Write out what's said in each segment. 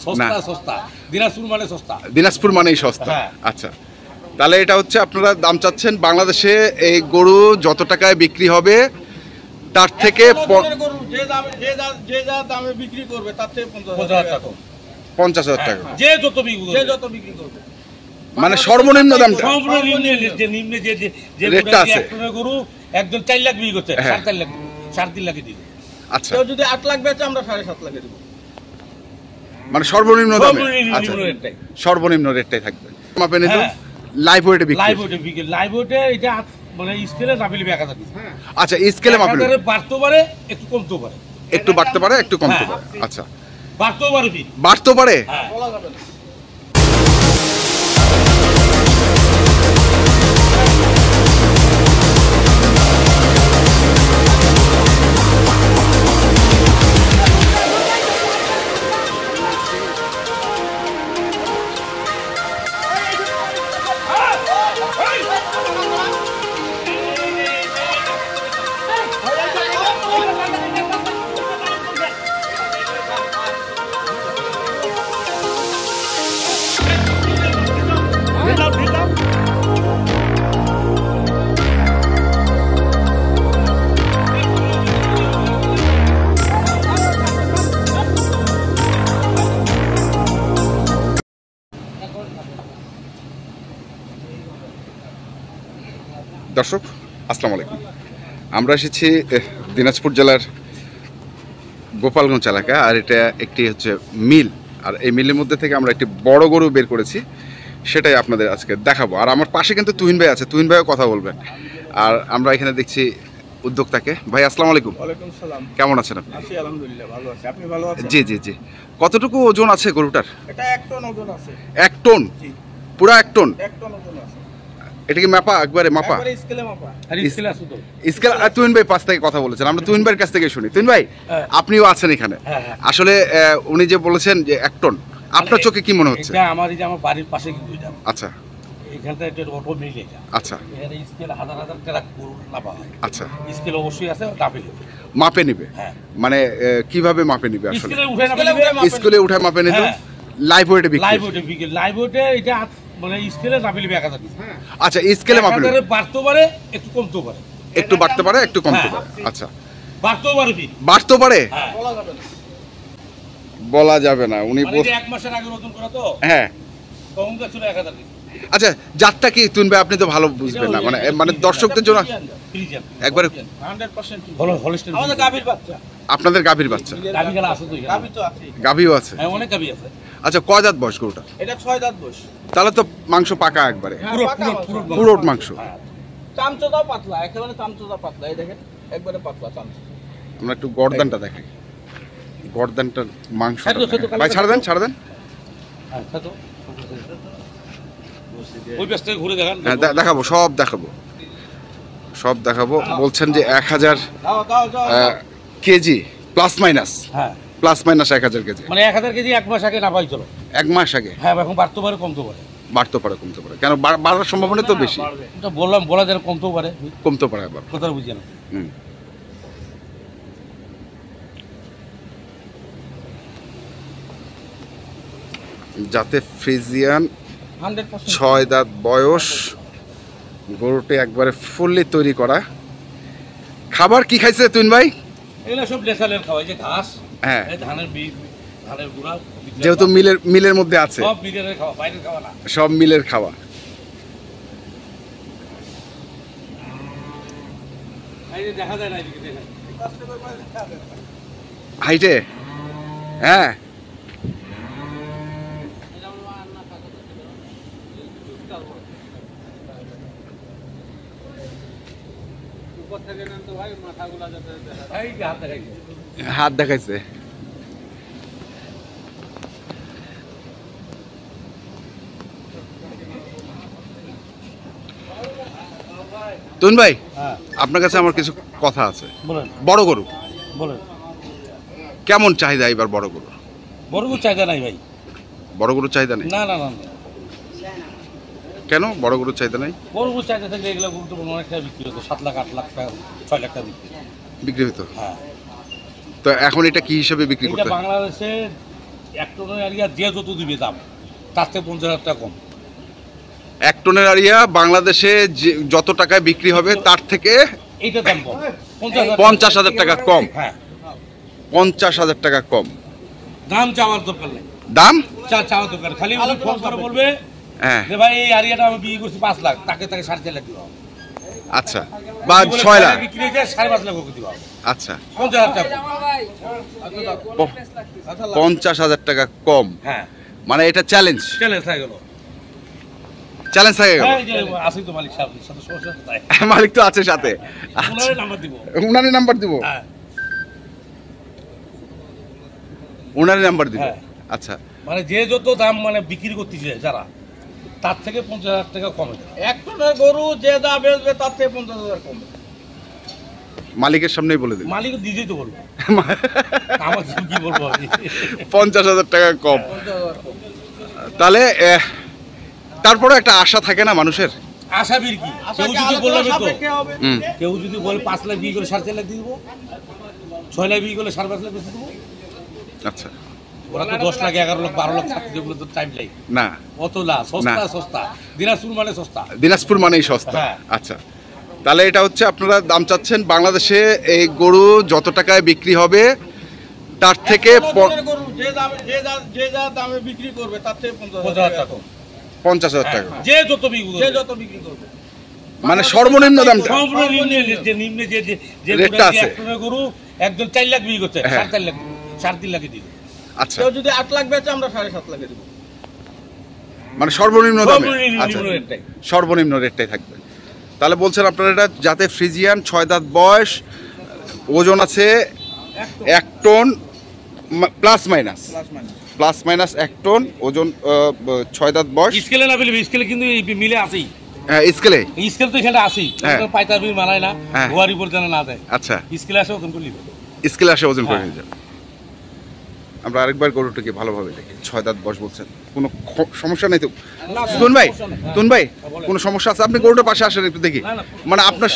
সস্তা সস্তা, দিনাজপুর মানে সস্তা, দিনাজপুর মানেই সস্তা। আচ্ছা, তাহলে এটা হচ্ছে আপনারা দাম চাচ্ছেন বাংলাদেশে এই গরু যত টাকায় বিক্রি হবে তার থেকে 50,000 টাকা, যে যত বিক্রি করবে মানে সর্বনিম্ন দামটা, সর্বনিম্ন যে নিম্নে যে রেটটা আছে। গরু একজন 4 লাখ বিক্রি করছে, 4.5 লাখ 3.5 লাখে দিবে। আচ্ছা, কেউ যদি 8 লাখ বেচে আমরা 7.5 লাখে দেব, মানে সর্বনিম্ন দামে। আচ্ছা, রেটটাই সর্বনিম্ন রেটটাই থাকবে। মাপে নিতে লাইভ ওয়েটে বিক্রি, লাইভ ওয়েটে এটা মানে স্কেলে চাপিলে 1000 দিবে। আচ্ছা, স্কেলে মাপে নিতে বাড়তে পারে, একটু কমতে পারে, একটু বাড়তে পারে, একটু কমতে পারে। আচ্ছা, বাড়তেও পারে, বাড়তে পারে। বলা যাবে না। দর্শক আসসালামু আলাইকুম, আমরা এসেছি দিনাজপুর জেলার গোপালগঞ্জ এলাকা, আর এটা একটি হচ্ছে মিল, আর এই মিলের মধ্যে থেকে আমরা একটি বড় গরু বের করেছি, সেটাই আপনাদের আজকে দেখাবো। আর আমার পাশে কিন্তু তুহিন ভাই আছে, তুহিন ভাইও কথা বলবেন। আর আমরা এখানে দেখছি উদ্যোক্তাকে। ভাই আসসালামু আলাইকুম। ওয়ালাইকুম সালাম। কেমন আছেন আপনি? আছি আলহামদুলিল্লাহ, ভালো আছি। আপনি ভালো আছেন? জি জি জি। কতটুকু ওজন আছে গরুটার? এটা 1 টন ওজন আছে। 1 টন? জি, পুরো 1 টন। 1 টন ওজন আছে। এটা কি মাপা, একবারে মাপা? একবারে স্কেলে মাপা। আর স্কেল আছে তো। স্কেল। তুহিন ভাই পাশ থেকে কথা বলেছেন, আমরা তুহিন ভাইয়ের কাছ থেকে শুনি। তুহিন ভাই, আপনিও আছেন এখানে। আসলে উনি যে বলেছেন যে 1 টন, আপনার চোখে কি মনে হচ্ছে? এটা আমার বাড়ির পাশে কিন্তু এটা। আচ্ছা, এখানটা এটা অটো মিল এটা। আচ্ছা, এখানে স্কেল হাজার হাজার ট্রাক গরু নাপা হয়। আচ্ছা, স্কেল অবশ্যই আছে, নাপে নেবে। মাপে নিবে? হ্যাঁ। মানে কিভাবে মাপে নিবে আসলে? স্কেলে উঠে নাপে নেবে। স্কেলে উঠে মাপে নিবে, লাইভ ওয়েটে বিক্রি। লাইভ ওয়েটে এটা মানে স্কেলে নাপিলে 1000 দিবে। আচ্ছা, স্কেলে মাপে নিবে, বাড়তে পারে, একটু কমতে পারে, একটু বাড়তে পারে, একটু কমতে পারে। আচ্ছা, বাড়তেও পারে, বাড়তে পারে, বলা যাবে না। বলা যাবে না। উনি 1 মাসের আগে নতুন করা তো, হ্যাঁ। তখন তো ছিল 1000 দিবে। আচ্ছা, জাতটা কি তুহিন ভাই আপনি তো ভালো বুঝবেন না, মানে মানে দর্শকদের জন্য একবারে 100% হলস্টেইন। আমাদের গাভীর বাচ্চা। আপনাদের গাভীর বাচ্চা? গাভী গেলা আছে তো, গাভী তো আছে। গাভীও আছে? হ্যাঁ, অনেক গাভী আছে। আচ্ছা, কয় দাঁত বয়স গরুটা? এটা 6 দাঁত বয়স। তাহলে তো মাংস পাকা একবারে, পুরো পুরোট মাংস। চামচটাও পাতলা, একেবারে চামচটা পাতলা। এই দেখেন, একবারে পাতলা চামচ। আমরা একটু গর্দানটা দেখাই, গর্দানটার মাংস। ছোট ভাই ছাড় দেন, ছাড় দেন। আচ্ছা, তো ওই পাশ থেকে ঘুরে দেখান। হ্যাঁ, দেখাবো, সব দেখাবো, সব দেখাবো। বলছেন যে 1000 কেজি প্লাস মাইনাস? হ্যাঁ, প্লাস মাইনাস 1000 কেজি, মানে 1000 কেজি 1 মাস আগে না পাই চলো। 1 মাস আগে? হ্যাঁ, এখন বাড়তে পারে, কমতে পারে। বাড়তে পারে, কমতে পারে। কেন বাড়ার সম্ভাবনা তো বেশি? এটা বললাম, বলা যায় কমতেও পারে, কমতে পারে আবার। কথা বুঝিয়ে না। যাতে ফ্রিজিয়ান 100% 6 দাঁত বয়স, গরুটি একবারে ফুললি তৈরি করা। খাবার কি খাইছে তুহিন ভাই? এগুলো সব ন্যাচারাল খাওয়াই, যে ঘাস, হ্যাঁ, ধানের বীজ, ধানের গুঁড়া, যেহেতু মিলের মধ্যে আছে, সব মিলের খাওয়া, বাইরের খাওয়া না। সব মিলের খাওয়া। এই যে দেখা যায় না, এদিকে দেখেন। হাইটে? হ্যাঁ, হাত দেখাইছে। তুহিন ভাই, আপনার কাছে আমার কিছু কথা আছে। বলেন। বড় গরু বলেন, কেমন চাহিদা এবার? বড় গরু, বড় গরু চাহিদা নাই ভাই। বড় গরু চাহিদা নেই? না না না, কেন বড় গরুর চাহিদা নাই? বড় গরু চাহিদা থাকলে এগুলো গুরুত্বপূর্ণ অনেক টাকা বিক্রি হতো, 7 লাখ 8 লাখ টাকা 6 লাখ টাকা বিক্রি বিক্রি হতো। হ্যাঁ, তো এখন এটা কি হিসেবে বিক্রি এটা করতে? বাংলাদেশে 1 টনের এরিয়া যে যত দিবে দাম তার থেকে 50,000 টাকা কম। 1 টনের আরিয়া বাংলাদেশে যত টাকায় বিক্রি হবে তার থেকে এইটা দাম কম, 50,000 টাকা কম। হ্যাঁ, 50,000 টাকা কম দাম চাওয়ার দরকার নেই, দাম চাওয়ার দরকার, খালি ফোন করে বলবে হ্যাঁ যে ভাই এই এরিয়াটা আমি বিক্রি করছি 5 লাখ, তাকে 4.5 লাখ দিব। আচ্ছা, বা 6 লাখ বিক্রি হয়েছে 5.5 লাখ করে দিব। আচ্ছা, 50,000 টাকা। 50,000 টাকা কম, হ্যাঁ, মানে এটা চ্যালেঞ্জ চ্যালেঞ্জ হয়ে গেল। চ্যালেঞ্জ হয়ে গেল। হ্যাঁ, এই যে আসি তো মালিক সাহেব, সাথে সমস্যা কোথায়? মালিক তো আছে সাথে, ওনারই নাম্বার দিব। উনারই নাম্বার দিব, হ্যাঁ, উনারই নাম্বার দিব। হ্যাঁ। আচ্ছা, মানে যে যত দাম মানে বিক্রি করতেছে যারা, তার থেকে 50,000 টাকা কমে। 1 টনের গরু যে দাম বেচবে তার থেকে 50,000 কম। মালিকের সামনেই বলে দিন, মালিক নিজেই তো বলবো, আমার কি বলবো আমি? 50,000 টাকা কম। 50,000 কম। তাহলে তারপরে একটা আশা থাকে না মানুষের। আশাবীর কি, কেউ আশাকে যদি বললাম আলোচনা তো, সাপেক্ষে হবে। কেউ যদি বলে 5 লাখ বিক্রি করে 4.5 লাখ দিয়ে দেবো, 6 লাখ বিক্রি করলে 5.5 লাখ বেশি দেবো। আচ্ছা, ওরা তো 10 লাখ 11 লাখ 12 লাখ থাকতে, যেগুলো তো টাইম লাইন না অত না, সস্তা না। সস্তা, দিনাজপুর মানে সস্তা। দিনাজপুর মানেই সস্তা। হ্যাঁ। আচ্ছা, তাহলে এটা হচ্ছে আপনারা দাম চাচ্ছেন বাংলাদেশে এই গরু যত টাকায় বিক্রি হবে তার থেকে 1 টনের গরু যে যা দামে বিক্রি করবে তার থেকে 50,000 টাকা কম। 50,000 টাকা, যে যত বিক্রি যে করবে, যত বিক্রি করবে। মানে সর্বনিম্ন দামটা। সর্বনিম্ন যে নিম্নে যে রেটটা আছে। 1 টনের গরু একজন 4 লাখ বিক্রি করছে, হ্যাঁ। 4.5 লাখ, 3.5 লাখে দিবে। আচ্ছা, কেউ যদি 8 লাখ বেচে আমরা 7.5 লাখে দেবো। মানে সর্বনিম্ন দামে। সর্বনিম্ন আচ্ছা, রেটটাই। সর্বনিম্ন রেটটাই থাকবে। তাহলে বলছেন আপনারা এটা যাতে ফ্রিজিয়ান 6 দাঁত বয়স, ওজন আছে 1 ton plus minus, plus minus. Plus minus 1 ton ওজন, 6 দাঁত বয়স। স্কেলে না পেলে স্কেলে কিন্তু এই মিলে আছেই, হ্যাঁ, স্কেলে। স্কেল তো এখানে আছেই, হ্যাঁ। পাইতাবি মানায় না, হ্যাঁ। গোয়ারি পর্যন্ত না দেয়, আচ্ছা, স্কেলে আসে ওজন করে নিবে। স্কেলে আসে ওজন করে হ্যাঁ। নিয়ে যাবে। আমরা আরেকবার গরুটাকে ভালোভাবে দেখি। 6 দাঁত বয়স বলছেন, কোনো সমস্যা নেই তো? না, তুন ভাই, সমস্যা নেই। তুন ভাই, বলেন। কোনো সমস্যা আছে? আপনি গরুটার পাশে আসেন একটু দেখি। না, না। মানে আপনার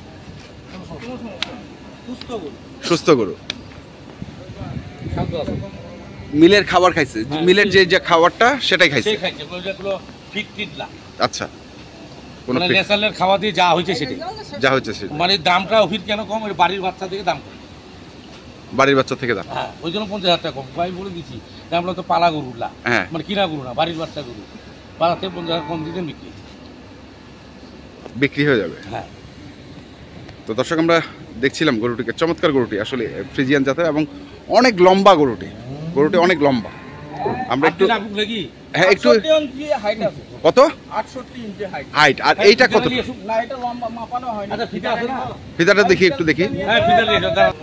সুস্থ গরু। সুস্থ গরু, শান্ত আছে। মিলের খাবার খাইছে, হ্যাঁ। মিলের যে খাবারটা সেটাই খাইছে। সেই খাইছে, যেগুলো ফিট টিট না, আচ্ছা, কোনো মানে ন্যাচারালের খাওয়া দিয়ে যা হয়েছে সেটাই। যা হচ্ছে সেটা মানে দামটা অফির কেন কম, ওই বাড়ির বাচ্চা থেকে দাম কম। বাড়ির বাচ্চা থেকে দাম। হ্যাঁ, ওই জন্য 50,000 টাকা কম। আমি বলে দিচ্ছি যে আমরা তো পালা গরু না, হ্যাঁ। মানে কিনা গরু না, বাড়ির বাচ্চা গরু, পালা থেকে 50,000 কম দিতে বিক্রি। বিক্রি হয়ে যাবে। হ্যাঁ, তো দর্শক, আমরা দেখছিলাম গরুটিকে, চমৎকার গরুটি, আসলে ফ্রিজিয়ান জাতের এবং অনেক লম্বা গরুটি, গরুটি অনেক লম্বা। আমরা একটু, আপনি রাখুন নাকি? হ্যাঁ, একটু 68 ইঞ্চি হাইট আছে। কত 68 ইঞ্চি হাইট। হাইট, আর এইটা কত? না, এটা লম্বা মাপানো হয়নি। আচ্ছা, ফিতা আছে না? ফিতাটা দেখি, একটু দেখি। হ্যাঁ, ফিতা নিয়ে এসো, দাঁড়ান।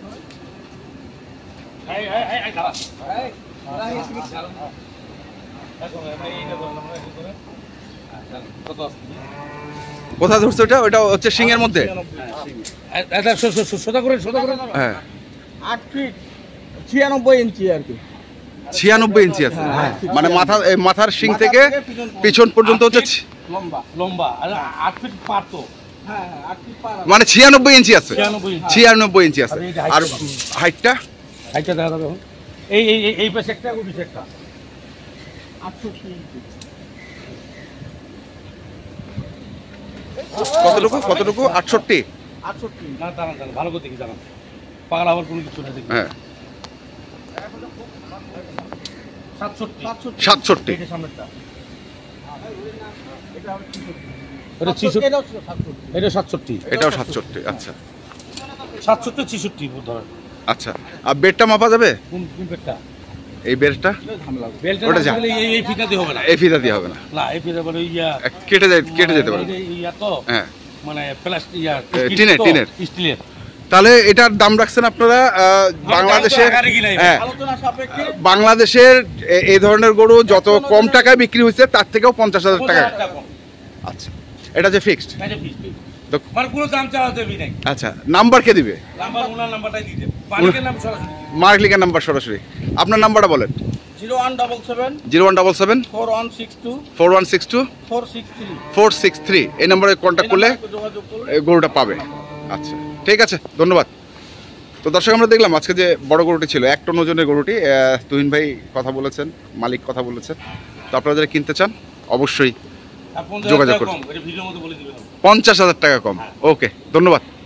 এই, দাঁড়ান। এই, এখন, এইটা ধরুন, আমরা একটু ধরে। কত আছে? কোথা ধরছে ওটা? ওটা হচ্ছে শিংয়ের মধ্যে। এটা সোজা করে, সোজা করে। হ্যাঁ, 8 ফিট 96 ইঞ্চি আর কি। 96 ইঞ্চি আছে। হ্যাঁ। মানে মাথার শিং থেকে পিছন পর্যন্ত হচ্ছে লম্বা। লম্বা, আর 8 ফিট পার তো। হ্যাঁ, 8 ফিট পার। মানে 96 ইঞ্চি আছে। 96 ইঞ্চি। 96 ইঞ্চি আছে। আর এই যে আর হাইটটা? হাইটটা হাইটটা দেখা যাবে এখন। এই পাশে একটা, ওই পাশে একটা। 68 ইঞ্চি। কতটুকু 68? 68 না, দাঁড়ান, ভালো করে দেখি, দাঁড়ান। পাগলা হওয়ার কোনো কিছু নেই, দেখি। হ্যাঁ, 67। 67। এই যে সামনেরটা। এটা হচ্ছে 66। এটা 66, এটা হচ্ছে 67। এটা 67। এটাও 67। আচ্ছা, 67, 66 ধরেন। আচ্ছা। আর বেডটা মাপা যাবে? কোন পেটটা? এই বেডটা ঝামেলা। বেলটা ওটা না যা। থাকলে এই ফিতা দিয়ে হবে না। এই ফিতা দিয়ে হবে না, না, এই ফিতা বলে ইয়া কেটে যেতে পারে। ইয়া তো, হ্যাঁ, মানে প্লাস্টিক, ইয়া টিনের। স্টিলের। তাহলে এটার দাম রাখছেন আপনারা বাংলাদেশের, আকারে কি নাই? হ্যাঁ, আলোচনা সাপেক্ষে বাংলাদেশের এই ধরনের গরু যত কম টাকায় বিক্রি হয়েছে তার থেকেও 50,000 টাকা। 50,000 টাকা কম। আচ্ছা, এটা যে ফিক্সড। এটা fixed। তো মানে কোনো দাম চাওয়া দেবি নাই। আচ্ছা, নাম্বার কে দিবে? নাম্বার, ওনার নাম্বারটাই দিতে। মালিকের নাম সরাসরি দিতে। মার্কলিকের নাম্বার সরাসরি। আপনার নাম্বারটা বলেন। 0177 0177 4162 4162 463। 463 এই নম্বরে কন্ট্যাক্ট করলে যোগাযোগ করলে এই গরুটা পাবে। আচ্ছা, ঠিক আছে, ধন্যবাদ। তো দর্শক আমরা দেখলাম আজকে যে বড় গরুটি ছিল 1 টন ওজনের গরুটি, তুহিন ভাই কথা বলেছেন, মালিক কথা বলেছেন। তো আপনারা যারা কিনতে চান অবশ্যই যোগাযোগ করুন। 50,000 টাকা কম, এটা ভিডিওর মধ্যে বলে দিবেন। 50,000 টাকা কম। ওকে, ধন্যবাদ।